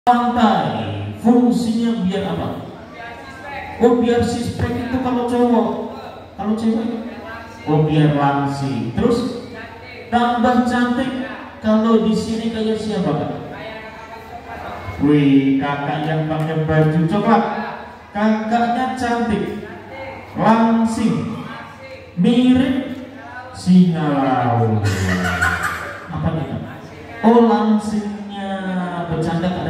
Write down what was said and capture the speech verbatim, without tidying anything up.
Pantai fungsinya biar apa? Oh biar sispek itu kalau cowok, kalau cewek oh biar langsing. Terus tambah cantik. Kalau di sini kayak siapa Kak? Wih, kakak yang pakai baju coklat. Kakaknya cantik, langsing, mirip singa laut. Apa nih Kak? Oh langsingnya bercanda